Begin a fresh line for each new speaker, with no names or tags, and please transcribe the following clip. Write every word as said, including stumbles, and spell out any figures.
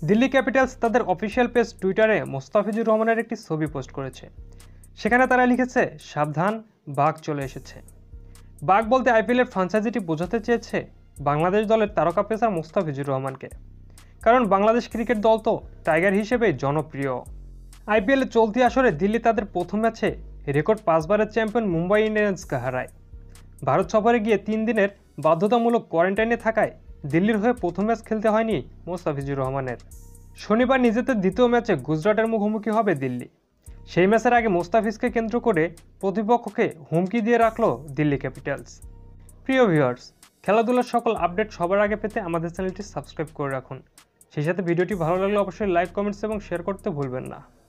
Delhi capitals তাদের official page টুইটারে মোস্তাফিজুর রহমানের একটি ছবি পোস্ট করেছে। সেখানে তারা লিখেছে, সাবধান, বাঘ চলে এসেছে। বাঘ বলতে আইপিএলের ফ্র্যাঞ্চাইজিটি বোঝাতে চেয়েছে বাংলাদেশ দলের তারকা পেসার মোস্তাফিজুর রহমানকে, কারণ বাংলাদেশ ক্রিকেট দল তো টাইগার হিসেবেই জনপ্রিয়। আইপিএলের চলতি আসরে দিল্লি তাদের প্রথম ম্যাচে রেকর্ড পাঁচবারের চ্যাম্পিয়ন মুম্বাই ইন্ডিয়ান্সকে হারায়। ভারত সফরে গিয়ে তিন দিনের বাধ্যতামূলক কোয়ারেন্টাইনে থাকায় দিল্লির হয়ে প্রথম ম্যাচ খেলতে হয়নি মোস্তাফিজুর রহমানের। শনিবার নিজেদের দ্বিতীয় ম্যাচে গুজরাটের মুখোমুখি হবে দিল্লি। সেই ম্যাচের আগে মোস্তাফিজকে কেন্দ্র করে প্রতিপক্ষকে হুমকি দিয়ে রাখল দিল্লি ক্যাপিটালস। প্রিয় ভিউয়ার্স, খেলাধুলার সকল আপডেট সবার আগে পেতে আমাদের চ্যানেলটি সাবস্ক্রাইব করে রাখুন। সেই সাথে ভিডিওটি ভালো লাগলে অবশ্যই লাইক, কমেন্টস এবং শেয়ার করতে ভুলবেন না।